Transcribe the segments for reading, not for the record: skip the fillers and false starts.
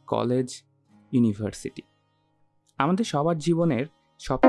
College, university, আমাদের সবার জীবনের সব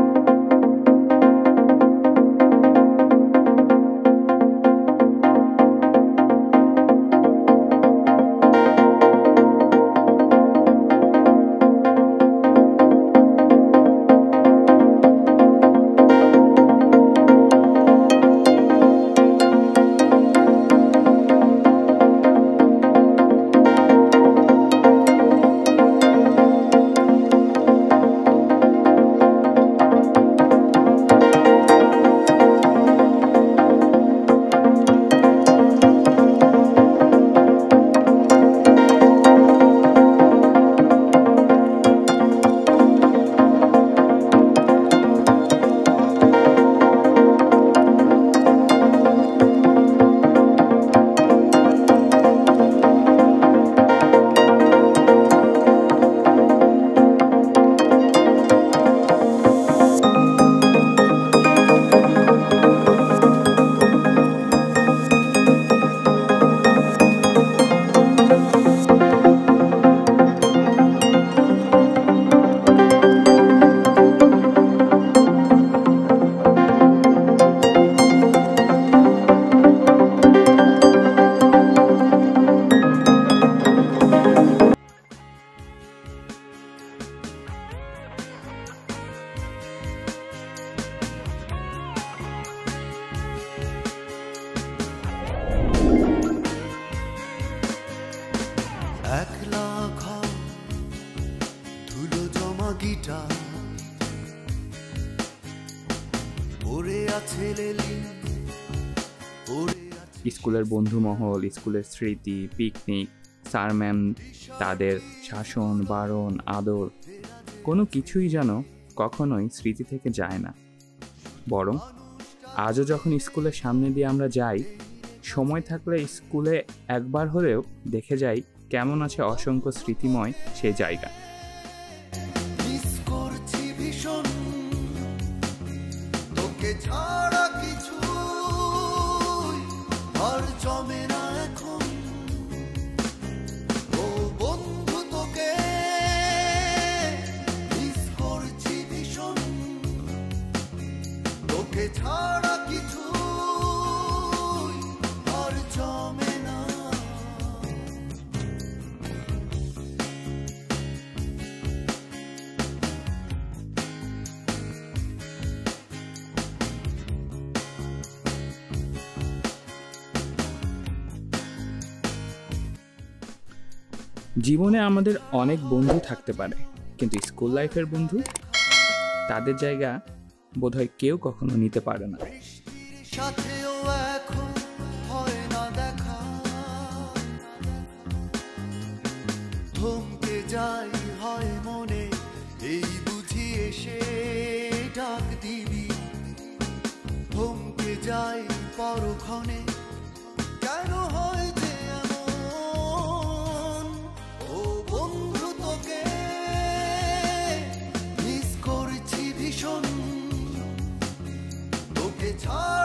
স্কুলের বন্ধুমহল, স্কুলের স্মৃতি, পিকনিক, স্যার ম্যাম, তাদের শাসন, বারণ, আদর, কোনো কিছুই যেন কখনোই স্মৃতি থেকে যায় না। বরং আজও যখন স্কুলের সামনে দিয়ে আমরা যাই, সময় থাকলে স্কুলে একবার হলেও দেখে যাই কেমন আছে অসংখ্য স্মৃতিময় সেই জায়গা। জীবনে আমাদের অনেক বন্ধু থাকতে পারে, কিন্তু স্কুল লাইফের বন্ধু, তাদের জায়গা বোধহয় কেউ কখনো নিতে পারে না। It's hard.